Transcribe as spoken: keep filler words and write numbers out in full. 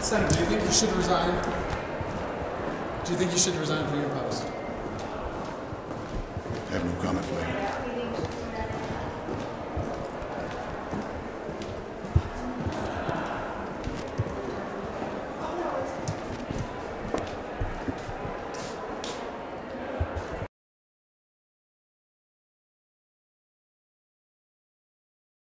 Senator, do you think you should resign? Do you think you should resign from your post? I have no comment for you.